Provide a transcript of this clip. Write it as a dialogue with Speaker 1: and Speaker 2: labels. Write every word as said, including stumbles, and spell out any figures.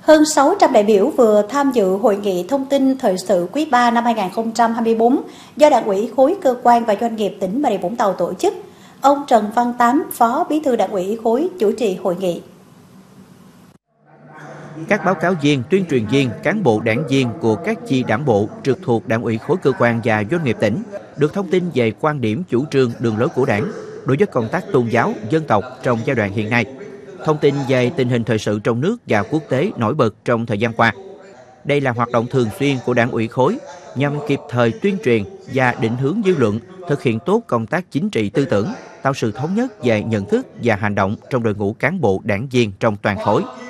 Speaker 1: Hơn sáu trăm đại biểu vừa tham dự hội nghị thông tin thời sự quý ba năm hai nghìn không trăm hai mươi tư do Đảng ủy khối cơ quan và doanh nghiệp tỉnh Bà Rịa Vũng Tàu tổ chức. Ông Trần Văn Tám, Phó Bí thư Đảng ủy khối chủ trì hội nghị.
Speaker 2: Các báo cáo viên, tuyên truyền viên, cán bộ đảng viên của các chi đảng bộ trực thuộc Đảng ủy khối cơ quan và doanh nghiệp tỉnh được thông tin về quan điểm, chủ trương, đường lối của Đảng đối với công tác tôn giáo, dân tộc trong giai đoạn hiện nay. Thông tin về tình hình thời sự trong nước và quốc tế nổi bật trong thời gian qua. Đây là hoạt động thường xuyên của Đảng ủy khối nhằm kịp thời tuyên truyền và định hướng dư luận, thực hiện tốt công tác chính trị tư tưởng, tạo sự thống nhất về nhận thức và hành động trong đội ngũ cán bộ đảng viên trong toàn khối.